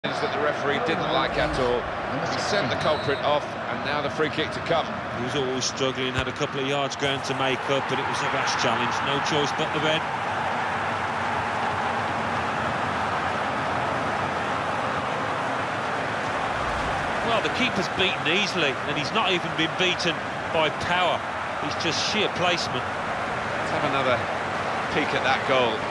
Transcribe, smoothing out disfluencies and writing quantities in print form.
that the referee didn't like at all. He sent the culprit off, and now the free kick to come. He was always struggling, had a couple of yards ground to make up, but it was a rash challenge. No choice but the red. Well, the keeper's beaten easily, and he's not even been beaten by power. It's just sheer placement. Let's have another peek at that goal.